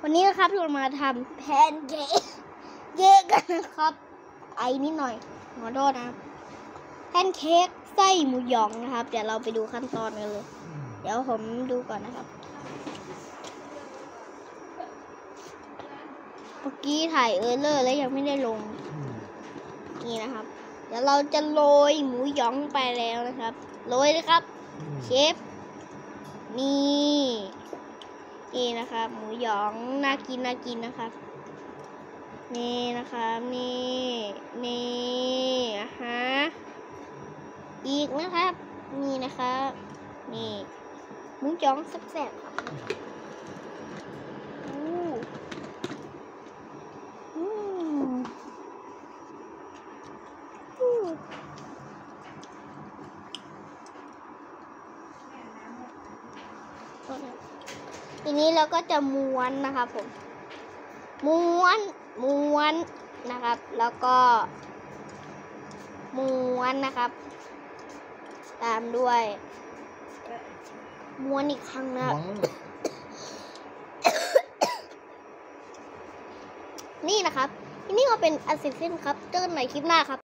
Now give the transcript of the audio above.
วันนี้นะครับเรามาทำแพนเค้กกันนะครับไอ้นิดหน่อยขอโทษนะครับแพนเค้กไส้หมูหยองนะครับเดี๋ยวเราไปดูขั้นตอนกันเลยเดี๋ยวผมดูก่อนนะครับเมื่อกี้ถ่ายเลอร์แล้วยังไม่ได้ลงนี่นะครับเดี๋ยวเราจะโรยหมูหยองไปแล้วนะครับโรยเลยครับเชฟนี่นะครับหมูหยองน่ากินนะครับนี่นะครับนี่ฮะอีกนะครับนี่นะครับนี่หมูหยองแซ่บๆครับทีนี้เราก็จะม้วนนะครับผมม้วนนะครับแล้วก็ม้วนนะครับตามด้วยม้วนอีกครั้งนะครับนี่นะครับทีนี้ก็เป็นอันเสร็จสิ้นครับเจอกันใหม่คลิปหน้าครับ